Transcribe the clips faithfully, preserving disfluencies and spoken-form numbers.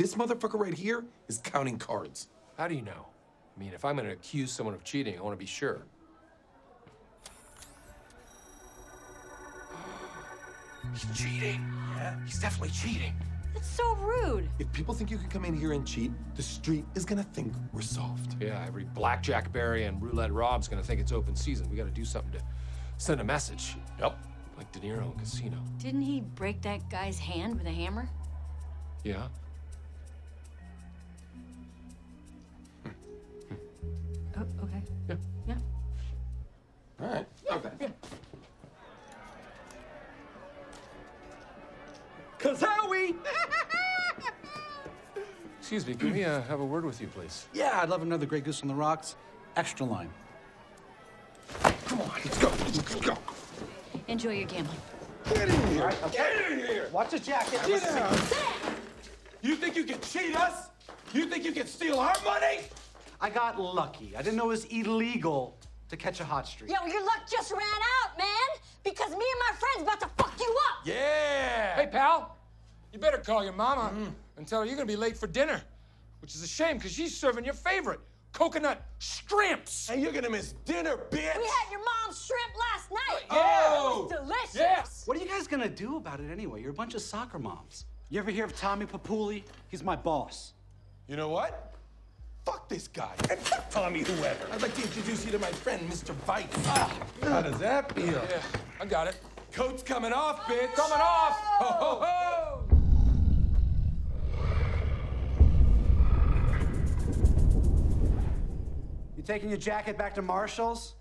This motherfucker right here is counting cards. How do you know? I mean, if I'm gonna accuse someone of cheating, I wanna be sure. He's cheating. Yeah. He's definitely cheating. That's so rude. If people think you can come in here and cheat, the street is gonna think we're soft. Yeah, every blackjack Barry and roulette Rob's gonna think it's open season. We gotta do something to send a message. Yep. Like De Niro in Casino. Didn't he break that guy's hand with a hammer? Yeah. Oh, okay. Yeah. Yeah. All right. Okay. Yeah. Cause Howie! Excuse me, can we uh, have a word with you, please? Yeah, I'd love another Grey Goose on the Rocks. Extra line. Come on, let's go. Let's go. Enjoy your gambling. Get in here. Right, okay. Get in here. Watch the jacket. Get down. You think you can cheat us? You think you can steal our money? I got lucky. I didn't know it was illegal to catch a hot streak. Yeah, well, your luck just ran out, man. Because me and my friend's about to fuck you up. Yeah. Hey, pal, you better call your mama and tell her you're gonna be late for dinner, which is a shame because she's serving your favorite, coconut shrimps. And you're gonna miss dinner, bitch. We had your mom's shrimp last night. Oh. It was delicious. Yes. What are you guys gonna do about it anyway? You're a bunch of soccer moms. You ever hear of Tommy Papuli? He's my boss. You know what? Fuck this guy. And fuck Tommy whoever. I'd like to introduce you to my friend, Mister Vice. Ah, how does that feel? Yeah, I got it. Coat's coming off, bitch. Coming off. Ho, ho, ho. You taking your jacket back to Marshall's?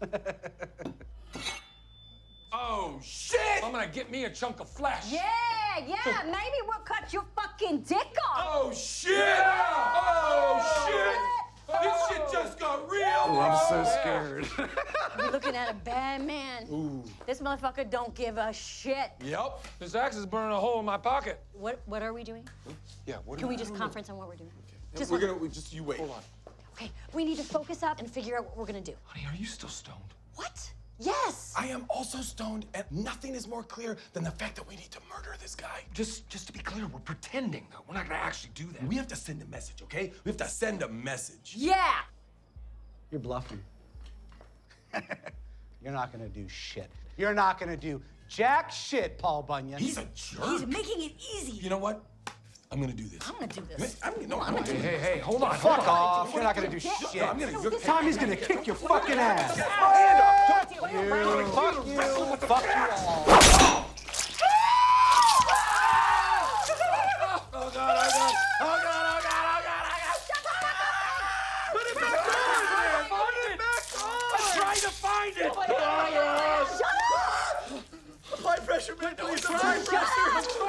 Oh, shit! I'm gonna get me a chunk of flesh. Yeah, yeah. Maybe we'll cut your fucking dick off. Oh, shit! Oh, shit! This shit just got real! Oh, I'm so scared. You're looking at a bad man. Ooh. This motherfucker don't give a shit. Yep. This axe is burning a hole in my pocket. What What are we doing? Yeah, what Can we just conference on what we're doing? Just We're hold gonna, we just, you wait. Hold on. Okay, we need to focus up and figure out what we're gonna do. Honey, are you still stoned? What? Yes. I am also stoned, and nothing is more clear than the fact that we need to murder this guy. Just, just to be clear, we're pretending, though. We're not gonna actually do that. We have to send a message, okay? We have to send a message. Yeah. You're bluffing. You're not gonna do shit. You're not gonna do jack shit, Paul Bunyan. He's a jerk. He's making it easy. You know what? I'm gonna do this. I'm gonna do this. I'm gonna, no, I'm gonna do Hey, this. hey, hey, hold on, Fuck hold on. off. You're not gonna do Yeah. shit. I'm gonna- you're- Tommy's gonna kick your fucking ass. Hand up. You, fuck you, fuck you all. Oh, God, oh, God. Oh, God, oh, God, oh, God, oh, God. Put it back on! Put it back on! I'm trying to find it. High pressure, man, please. High pressure.